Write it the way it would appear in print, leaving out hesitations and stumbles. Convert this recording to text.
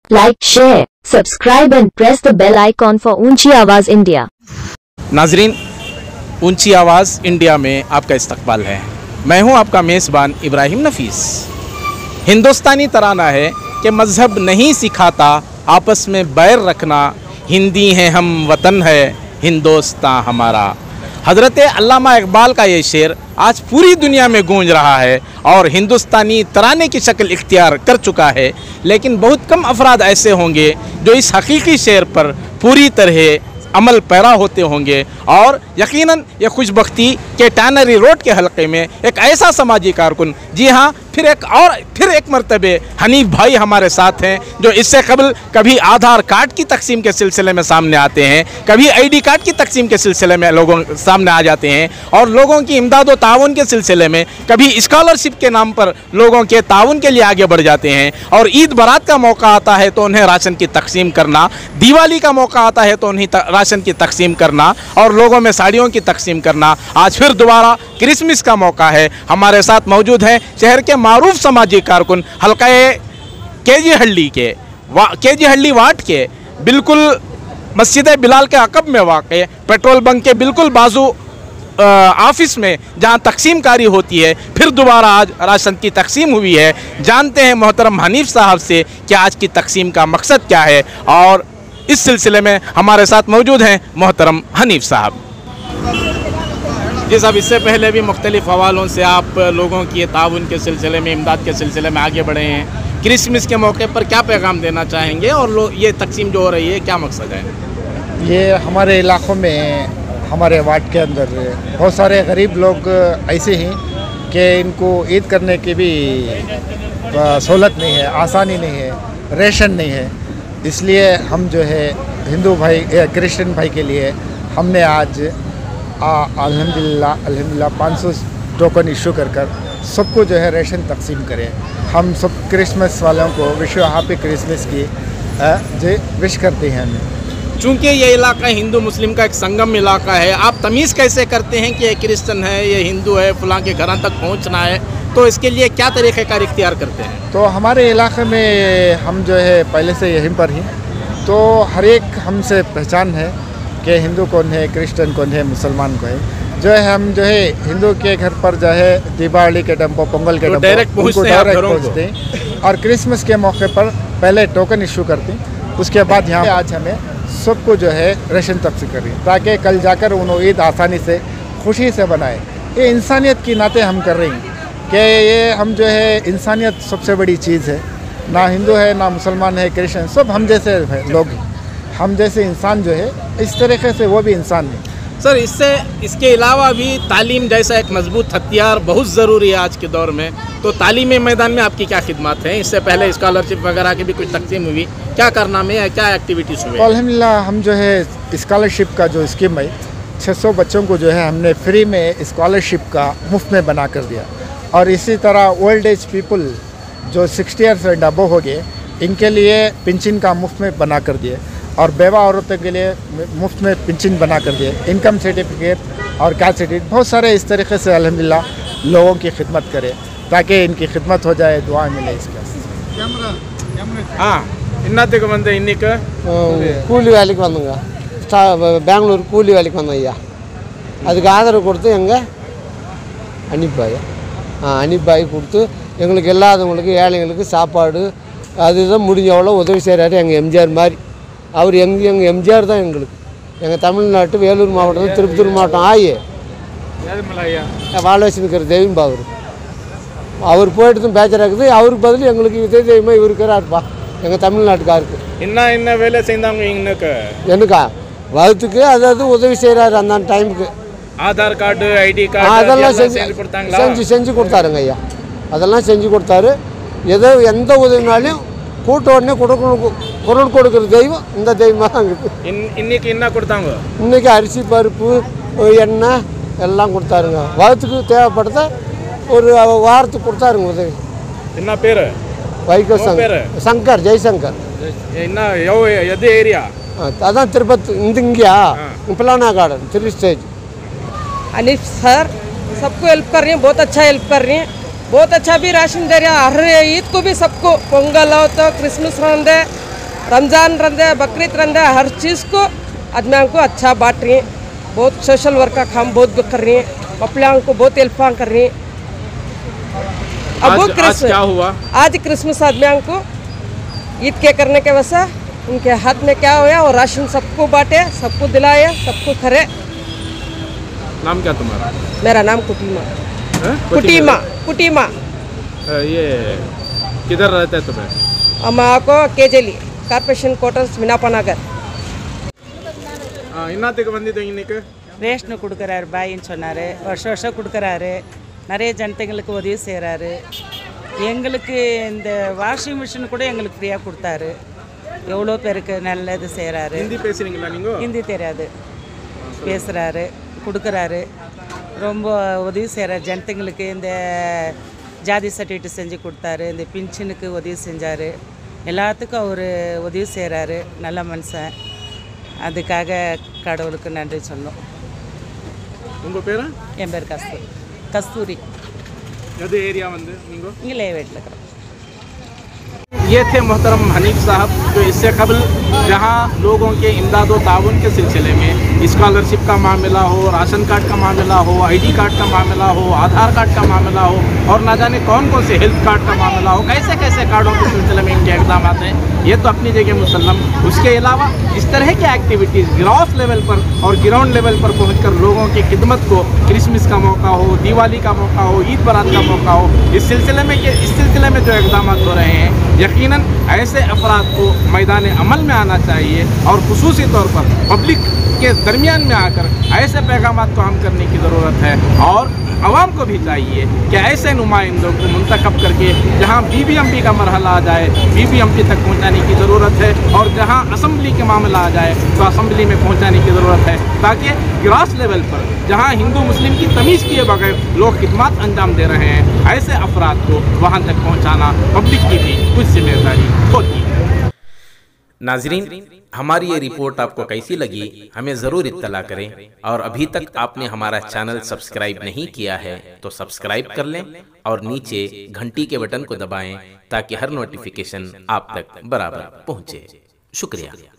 Like, share, subscribe and press the bell icon for ऊंची आवाज़ India. नाजरीन, ऊंची आवाज़ इंडिया में आपका इस्तकबाल है। मैं हूं आपका मेज़बान इब्राहिम नफीस। हिंदुस्तानी तराना है कि मज़हब नहीं सिखाता आपस में बैर रखना, हिंदी हैं हम वतन है हिंदुस्तान हमारा। हज़रत अल्लामा इकबाल का ये शेर आज पूरी दुनिया में गूंज रहा है और हिंदुस्तानी तराने की शक्ल इख्तियार कर चुका है। लेकिन बहुत कम अफराद ऐसे होंगे जो इस हकीकी शेर पर पूरी तरह अमल पैरा होते होंगे। और यकीनन ये खुशबख्ती के टैनरी रोड के हलक़े में एक ऐसा समाजी कारकुन, जी हाँ, फिर एक मरतबे हनीफ भाई हमारे साथ हैं, जो इससे कबल कभी आधार कार्ड की तकसीम के सिलसिले में सामने आते हैं, कभी आईडी कार्ड की तकसीम के सिलसिले में लोगों सामने आ जाते हैं, और लोगों की इमदाद व ताउन के सिलसिले में कभी स्कॉलरशिप के नाम पर लोगों के ताउन के लिए आगे बढ़ जाते हैं। और ईद बरात का मौका आता है तो उन्हें राशन की तकसीम करना, दिवाली का मौका आता है तो उन्हें राशन की तकसीम करना और लोगों में साड़ियों की तकसीम करना। आज फिर दोबारा क्रिसमस का मौका है। हमारे साथ मौजूद हैं शहर के मारूफ समाजी कारकुन हल्का केजी हल्ली वार्ड के बिल्कुल मस्जिद बिलाल के अकब में वाक़े पेट्रोल बंक के बिल्कुल बाजू ऑफिस में जहां तकसीम कारी होती है, फिर दोबारा आज राशन की तकसीम हुई है। जानते हैं मोहतरम हनीफ साहब से कि आज की तकसीम का मकसद क्या है, और इस सिलसिले में हमारे साथ मौजूद हैं मोहतरम हनीफ साहब। जी साहब, इससे पहले भी मुख्तलिफ हवालों से आप लोगों की ताउन के सिलसिले में, इमदाद के सिलसिले में आगे बढ़े हैं। क्रिसमस के मौके पर क्या पैगाम देना चाहेंगे, और ये तकसीम जो हो रही है क्या मकसद है? ये हमारे इलाक़ों में, हमारे वार्ड के अंदर बहुत सारे गरीब लोग ऐसे हैं कि इनको ईद करने की भी सहूलत नहीं है, आसानी नहीं है, रेशन नहीं है। इसलिए हम जो है हिंदू भाई क्रिश्चियन भाई के लिए हमने आज अल्हम्दुलिल्लाह 500 टोकन इशू कर सबको जो है रेशन तकसीम करें। हम सब क्रिसमस वालों को विश हैप्पी क्रिसमस की विश करते हैं। हमें चूँकि ये इलाका हिंदू मुस्लिम का एक संगम इलाका है, आप तमीज़ कैसे करते हैं कि ये क्रिश्चियन है, ये हिंदू है, फलां के घरों तक पहुँचना है, तो इसके लिए क्या तरीक़ेकार इख्तियार करते हैं? तो हमारे इलाके में हम जो है पहले से यहीं पर ही, तो हर एक हमसे पहचान है कि हिंदू कौन है, क्रिश्चियन कौन है, मुसलमान कौन है। जो है हम जो है हिंदू के घर पर जो है दिवाली के टाइम पर, पोंगल के टाइम पर डायरेक्ट पहुँचते हैं, और क्रिसमस के मौके पर पहले टोकन इशू करते हैं। उसके बाद यहाँ आज हमें सबको जो है रेशन तकसीम करें ताकि कल जाकर उन्होंने ईद आसानी से खुशी से बनाए। ये इंसानियत की नाते हम कर रहे हैं कि ये हम जो है इंसानियत सबसे बड़ी चीज़ है। ना हिंदू है, ना मुसलमान है, क्रिश्चियन, सब हम जैसे लोग हैं। हम जैसे इंसान जो है इस तरीके से वो भी इंसान है। सर, इसके अलावा भी तालीम जैसा एक मजबूत हथियार बहुत ज़रूरी है आज के दौर में, तो तालीमी मैदान में आपकी क्या खिदमत है? इससे पहले स्कॉलरशिप वगैरह की भी कुछ तकसीम हुई, क्या करना में है, क्या एक्टिविटीज़ हुई? अल्हम्दुलिल्लाह हम जो है स्कॉलरशिप का जो स्कीम है 600 बच्चों को जो है हमने फ्री में स्कॉलरशिप का मुफ्त में बना कर दिया। और इसी तरह ओल्ड एज पीपल जो 60 ईयर्स एंड अबव हो गए, इनके लिए पेंशन का मुफ्त में बना कर दिए, और बेवा औरतों के लिए मुफ्त में पेंशन बना कर दिए, इनकम सर्टिफिकेट और कैस्ट सर्टिफिकेट, बहुत सारे इस तरीके से अल्हम्दुलिल्लाह लोगों की खिदमत करें ताकि इनकी खिदमत हो जाए, दुआ मिले। इसका हाँ, इन्नाते को बंदे इन्हीं का கூலி வேலைக்கு வந்தோங்க, பெங்களூர் கூலி வேலைக்கு வந்தோம் ஐயா। அதுக்கு ஆதரவு கொடுத்து எங்கள் அனிப்பாய் கொடுத்து எங்களுக்கு இல்லாதவங்களுக்கு, ஏழைங்களுக்கு சாப்பாடு அதுதான் முடிஞ்ச எவ்வளோ உதவி செய்கிறாரு எங்கள் எம்ஜிஆர் மாதிரி। அவர் எங்கள் எம்ஜிஆர் தான் எங்களுக்கு, எங்கள் தமிழ்நாட்டு வேலூர் மாவட்டம், திருப்பத்தூர் மாவட்டம் வாழவச்சு இருக்கிற தெய்வம்பா அவர் போய்ட்டு பேச்சராக்குது, அவருக்கு பதில் எங்களுக்கு இதே தெய்வமாக இவர் இருக்கிறாருப்பா எங்கள் தமிழ்நாட்டுக்காருக்கு। என்ன வேலை செய்தாங்க எனக்கா வகுத்துக்கு அதாவது உதவி செய்கிறாரு அந்த டைமுக்கு। ஆதார் கார்டு, ஐடி கார்டு அதெல்லாம் செஞ்சு கொடுத்தாருங்க ஐயா, அதெல்லாம் செஞ்சு கொடுத்தாரு। ஏதோ எந்த உதவினாலையும் கூட்ட உடனே குரல் கொடுக்குற தெய்வம் இந்த தெய்வமாக தான் இருக்குது। இன்னைக்கு என்ன கொடுத்தாங்க? இன்றைக்கி அரிசி, பருப்பு, எண்ணெய் எல்லாம் கொடுத்தாருங்க। வகுத்துக்கு தேவைப்படுத்த ஒரு வாரத்துக்கு கொடுத்தாருங்க உதவி। என்ன பேர்? வைகோ சங்கர், ஜெய்சங்கர்। என்ன எது ஏரியா? அதான் திருப்பதி இங்கேயா பிளானா गार्डन 3 स्टेज। हनीफ सर सबको हेल्प कर रही हैं, बहुत अच्छा हेल्प कर रही हैं, बहुत अच्छा भी राशन दे रहे हैं। हर ईद को भी सबको पोंगल हो तो क्रिसमस होंदे रमज़ान रंदे बकरीद रंदे हर चीज़ को आदमियों को अच्छा बांट रही हैं। बहुत सोशल वर्क का काम बहुत कर रही हैं। पपलियाओं को बहुत हेल्प कर रही हैं। आज क्या हुआ? आज क्रिसमस आदमियों को ईद के करने के वजह उनके हाथ में क्या हुआ और राशन सबको बांटे, सबको दिलाए, सबको करे। नाम क्या तुम्हारा? मेरा नाम कुटीमा। कुटीमा। कुटीमा ये किधर रहते हैं तुम्हें? माको केजेली ಕಾರ್ಪೊರೇಷನ್ ಕ್ವಾರ್ಟರ್ಸ್ ವಿನಾಪ ನಗರ್. இன்னத்துக்கு வந்து இன்னைக்கு ரேஷனு கொடுக்குறாரு பாயின்னு சொன்னார். வருஷம் வருஷம் கொடுக்குறாரு. நிறைய ஜனத்தைங்களுக்கு உதவி செய்கிறாரு. எங்களுக்கு இந்த வாஷிங் மிஷின் கூட எங்களுக்கு ஃப்ரீயாக கொடுத்தாரு. எவ்வளோ பேருக்கு நல்லது செய்கிறாரு. ஹிந்தி பேசுகிறீங்களா நீங்கள்? ஹிந்தி தெரியாது, பேசுகிறாரு, கொடுக்குறாரு. ரொம்ப உதவி செய்கிறார் ஜனத்தைங்களுக்கு. இந்த ஜாதி சர்டிஃபிகேட் செஞ்சு கொடுத்தாரு. இந்த பென்ஷனுக்கு உதவி செஞ்சார். எல்லாத்துக்கும் அவர் உதவி செய்கிறாரு. நல்ல மனுஷன். அதுக்காக கடவுளுக்கு நன்றி சொன்னோம். உங்கள் பேர்? என் பேர் கஸ்தூரி. எது ஏரியா வந்து நீங்கள்? இங்கே லேவேட்டில் இருக்கிறோம். ये थे मोहतरम हनीफ साहब, जो इससे कबल जहां लोगों के इमदाद व ताउन के सिलसिले में स्कॉलरशिप का मामला हो, राशन कार्ड का मामला हो, ID कार्ड का मामला हो, आधार कार्ड का मामला हो और ना जाने कौन कौन से हेल्थ कार्ड का मामला हो, कैसे कैसे कार्डों के सिलसिले में इनके इक़दाम आते हैं, ये तो अपनी जगह मुसल्लम। उसके अलावा इस तरह की एक्टिविटीज़ ग्रास लेवल पर और ग्राउंड लेवल पर पहुँचकर लोगों की खिदमत को, क्रिसमस का मौका हो, दिवाली का मौका हो, ईद बरात का मौका हो, इस सिलसिले में जो इक़दाम हो रहे हैं, यकीनन ऐसे अफराद को मैदान अमल में आना चाहिए और खुसूसी तौर पर पब्लिक के दरमियान में आकर ऐसे पैगामात को हम करने की ज़रूरत है। और आवाम को भी चाहिए कि ऐसे नुमाइंदों को मुंतखब करके जहां BBMP का मरहला आ जाए, BBMP तक पहुंचाने की ज़रूरत है और जहां असम्बली के मामला आ जाए तो असम्बली में पहुंचाने की ज़रूरत है, ताकि ग्रास लेवल पर जहां हिंदू मुस्लिम की तमीज़ किए बगैर लोग खिदमत अंजाम दे रहे हैं, ऐसे अफराद को वहाँ तक पहुँचाना पब्लिक की भी कुछ जिम्मेदारी होती है। नाजरीन, हमारी ये रिपोर्ट आपको कैसी लगी हमें ज़रूर इत्तला करें और अभी तक आपने हमारा चैनल सब्सक्राइब नहीं किया है तो सब्सक्राइब कर लें और नीचे घंटी के बटन को दबाएं ताकि हर नोटिफिकेशन आप तक बराबर पहुंचे। शुक्रिया।